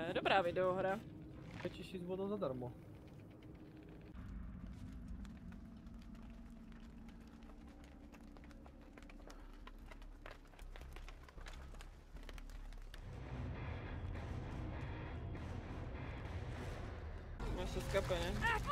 Dobrá videohra. 5000 bodů zadarmo. Máš to skapy, ne?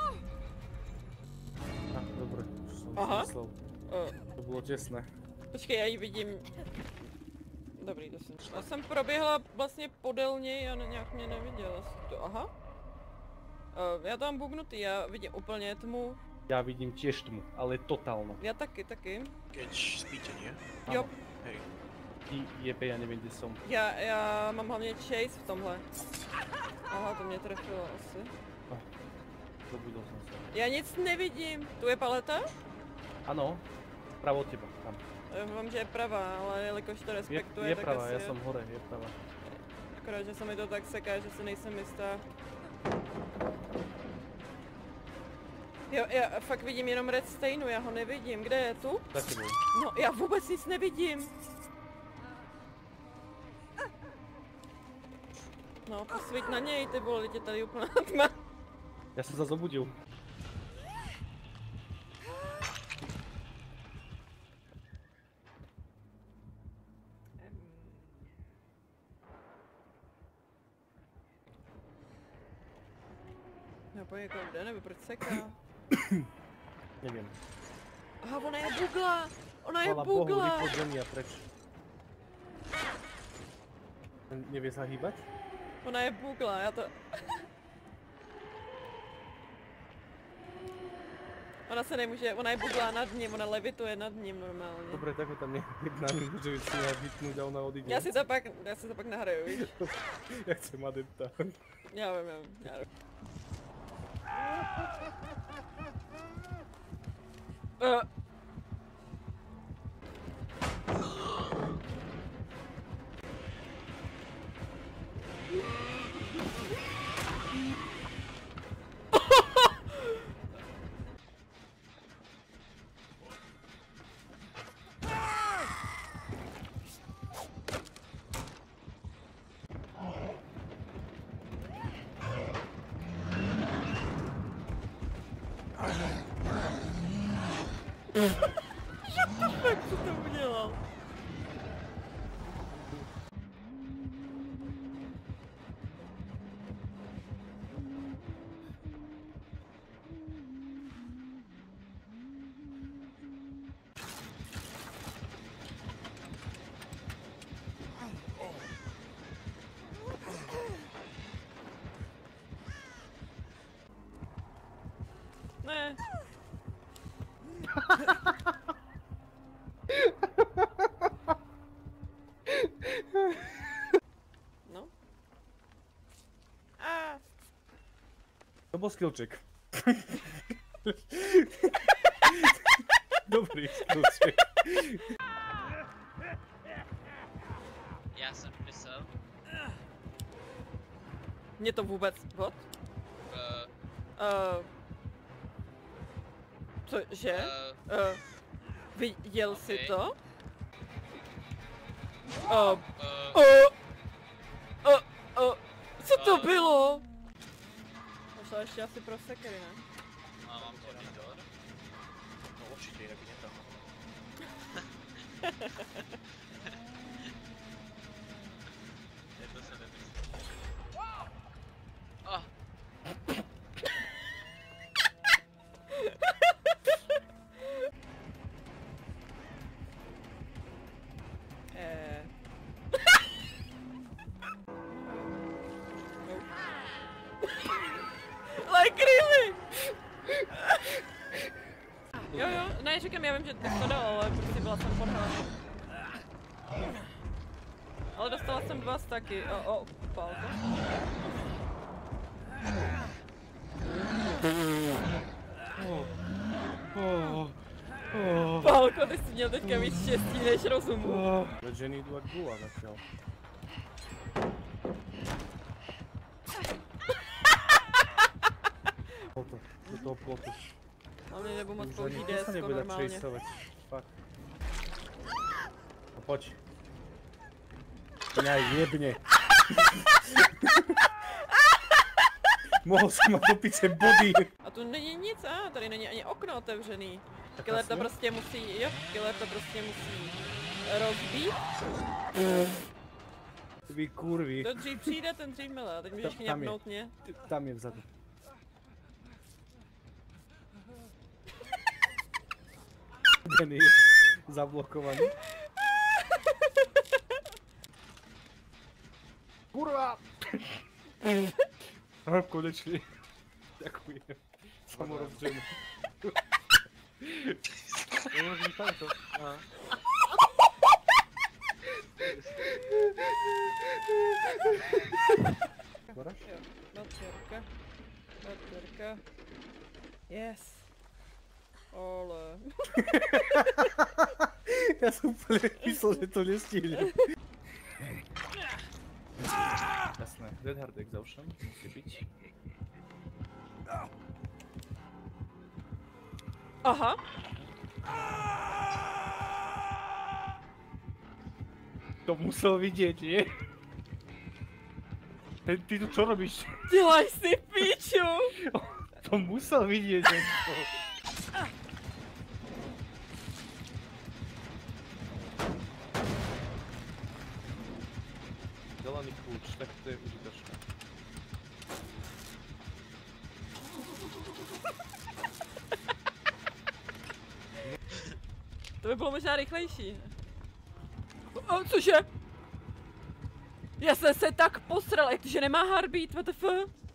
Dobré, už jsem Aha. myslel. To bylo těsné. Počkej, já ji vidím. Dobrý, to jsem. Já jsem proběhla vlastně podél něj a nějak mě neviděla. Aha. Já tam bugnutý, já vidím úplně tmu. Já vidím těž tmu, ale totálno. Já taky. Keď spíte, nie? Jo. Hej. Ty jebe, já nevím, kde jsem. Já mám hlavně chase v tomhle. Aha, to mě trefilo asi. Zabudil jsem se. Já nic nevidím. Tu je paleta? Ano, pravo od těba, tam. Vím, že je pravá, ale jelikož to respektuje, Je tak pravá, asi já je. jsem hore, je pravá. Akorát, že se mi to tak seká, že si nejsem jistá. Jo, já fakt vidím jenom redstone, já ho nevidím. Kde je tu? Taky byl. No, já vůbec nic nevidím. No, posvíť na něj, ty vole, je tady úplná tma. Já se zase zobudil. No, pojď jako jde, nebo proč seká? Nevím. Aha, ona je bugla! Ona je Chvala Bohu, bugla! vypod země a preč. Nevě se hýbat? Ona je bugla, já to... Ona se nemůže, ona je buglá nad ním, ona levituje nad ním normálně. Dobré, tak ho tam nehnám, může si nějak vypnout a ona odjde. Já si to pak nahraju, víš? Já chcem adepta. Já vím. Jak jsi to udělal? Ne. No. To byl skillček. Dobrý skillček. Já jsem myslel, Mě to vůbec... What? Cože? Viděl jsi okay. to? Co to bylo? Pošla ještě asi pro sekery, ne? a mám monitor. No určitě, jinak by tam. To se nemyslí. Oh. Like really? Jo, ne, říkám, já vím, že tak to dal, ale prostě byla jsem pod hlavou. Ale dostala jsem 2 staky, pál to. Pálko, ty jsi měl teďka víc štěstí než rozumu. Ženy jdu jak gula začal. Do toho plotu. Ale nebudu moc použít DSko normálně. Fakt. No pojď. Ne, jebně. Mohl jsem na to pice body. A tu není nic, tady není ani okno otevřený. Killer to jasně. prostě musí, jo, Killer to prostě musí rozbít. Vy kurvy. To dřív přijde, ten dřív milé, teď můžeš Tam je. kňapnout mě. Tam je vzadu. Denny, zablokovaný. Kurva! Konečně. Děkuji. Samozřejmě. to. Moraš? Jo, baterka. Baterka. Yes. Ale. Já jsem úplně myslel, že to nestihne. Jasné, Dead Hard Exhaustion musí být. Aha. To musel vidět, je? Ty tu co robíš? Dělaj si píču. To musel vidět, že to. Zelený klíč, tak to je užitečné. To by bylo možná rychlejší. O, cože? Já jsem se tak posral, jak to, že nemá heartbeat, WTF?